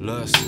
Luister.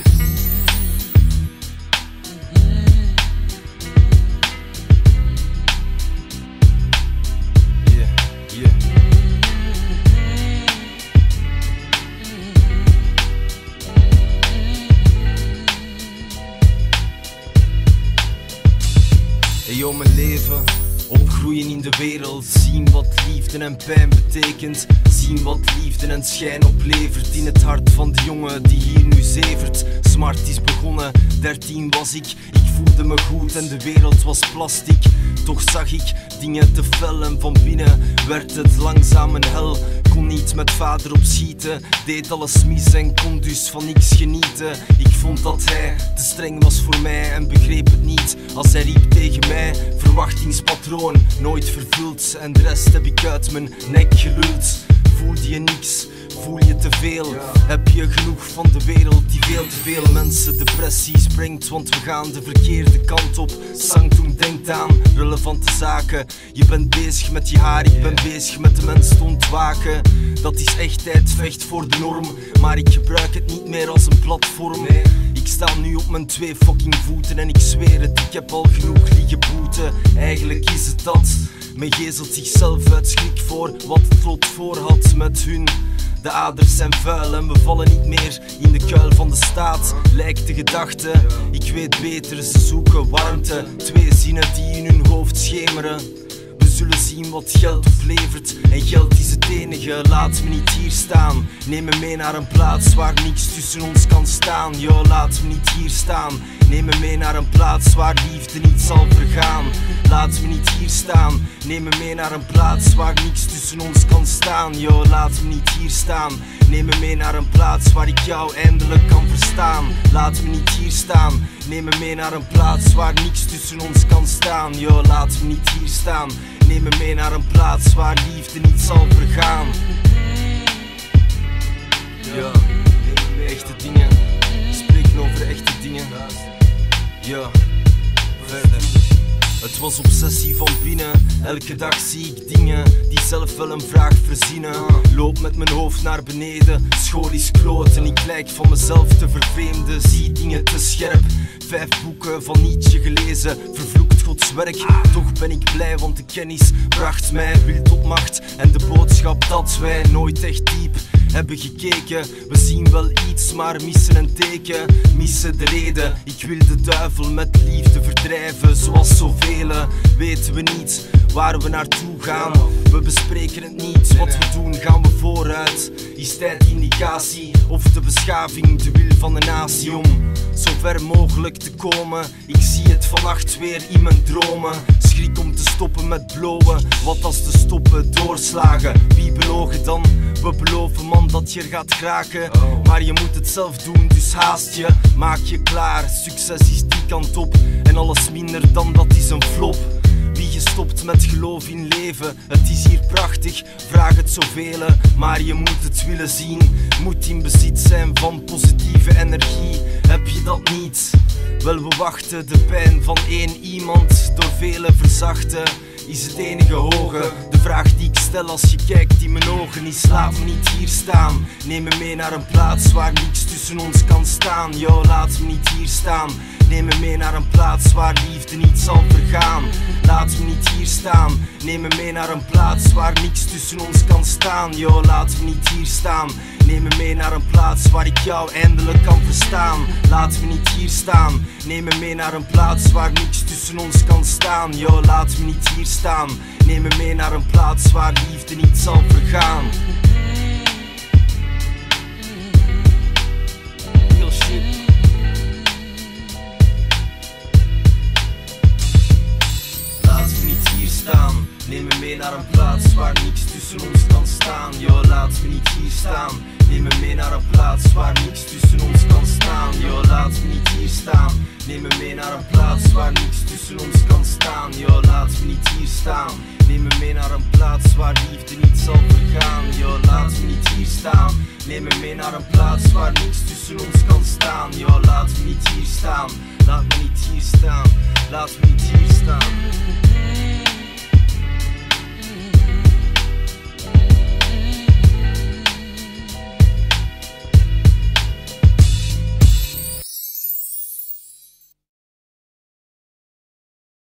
Yo, mijn leven, opgroeien in de wereld, zien wat liefde en pijn betekent, zien wat liefde en schijn oplevert in het hart van de jongen die hier nu zevert. Smart is begonnen, 13 was ik voelde me goed en de wereld was plastic. Toch zag ik dingen te fel en van binnen werd het langzaam een hel. Kon niet met vader opschieten, deed alles mis en kon dus van niks genieten. Ik vond dat hij te streng was voor mij en begreep het niet als hij riep tegen mij: verwachtingspatroon, nooit vervuld en de rest heb ik uit mijn nek geluld. Voelde je niks? Voel je te veel? Heb je genoeg van de wereld die veel te veel mensen depressies brengt? Want we gaan de verkeerde kant op. Sanctum denkt aan relevante zaken. Je bent bezig met je haar, ik ben bezig met de mens te ontwaken. Dat is echtheid, vecht voor de norm, maar ik gebruik het niet meer als een platform. Ik sta nu op mijn 2 fucking voeten en ik zweer het, ik heb al genoeg liggen boeten. Eigenlijk is het dat. Men gezelt zichzelf uit schrik voor wat het lot voor had met hun. De aders zijn vuil en we vallen niet meer in de kuil van de staat, lijkt de gedachte. Ik weet beter, ze zoeken warmte. 2 zinnen die in hun hoofd schemeren. We zullen zien wat geld oplevert en geld is het enige. Laat me niet hier staan, neem me mee naar een plaats waar niks tussen ons kan staan. Yo, laat me niet hier staan, neem me mee naar een plaats waar liefde niet zal vergaan. Laat me niet hier staan, neem me mee naar een plaats waar niks tussen ons kan staan. Yo, laat me niet hier staan, neem me mee naar een plaats waar ik jou eindelijk kan verstaan. Laat me niet hier staan, neem me mee naar een plaats waar niks tussen ons kan staan. Yo, laat me niet hier staan, neem me mee naar een plaats waar liefde niet zal vergaan. Ja, echte dingen, spreken over echte dingen. Ja, verder. Het was obsessie van binnen, elke dag zie ik dingen die zelf wel een vraag verzinnen. Loop met mijn hoofd naar beneden, school is kloot en ik lijk van mezelf te vervreemden. Zie dingen te scherp, 5 boeken van Nietzsche gelezen, vervloekt Gods werk. Toch ben ik blij, want de kennis bracht mij wil tot macht. En de boodschap dat wij nooit echt diep hebben gekeken. We zien wel iets, maar missen een teken, missen de reden. Ik wil de duivel met liefde verdrijven, zoals zoveel. Weten we niet waar we naartoe gaan. We bespreken het niet, wat we doen gaan we vooruit. Is tijd indicatie of de beschaving de wil van de natie om zo ver mogelijk te komen? Ik zie het vannacht weer in mijn dromen. Schrik om te stoppen met blowen, wat als te stoppen doorslagen. Wie belogen dan? We beloven man dat je er gaat geraken, maar je moet het zelf doen, dus haast je. Maak je klaar, succes is die kant op en alles minder dan dat is een flop. Wie gestopt met geloof in leven, het is hier prachtig, vraag het zoveel, maar je moet het willen zien. Moet in bezit zijn van positieve energie, heb je dat niet? Wel, we wachten, de pijn van één iemand door velen verzachten is het enige hoge. De vraag die ik stel als je kijkt in mijn ogen is: laat me niet hier staan, neem me mee naar een plaats waar niks tussen ons kan staan. Yo, laat me niet hier staan, neem me mee naar een plaats waar liefde niet zal vergaan. Laat me niet hier staan, neem me mee naar een plaats waar niks tussen ons kan staan. Yo, laat me niet hier staan, neem me mee naar een plaats waar ik jou eindelijk kan verstaan. Laat me niet hier staan, neem me mee naar een plaats waar niks tussen ons kan staan. Yo, laat me niet hier staan, neem me mee naar een plaats waar liefde niet zal vergaan. Real shit. Laat me niet hier staan, neem me mee naar een plaats waar niks tussen ons kan staan. Yo, laat me niet hier staan, neem me mee naar een plaats waar niks tussen ons kan staan. Yo, laat me niet hier staan, neem me mee naar een plaats waar niks tussen ons kan staan. Yo, laat me niet hier staan, neem me mee naar een plaats waar liefde niet zal vergaan. Yo, laat me niet hier staan, neem me mee naar een plaats waar niks tussen ons kan staan. Yo, laat me niet hier staan, laat me niet hier staan, laat me niet hier staan.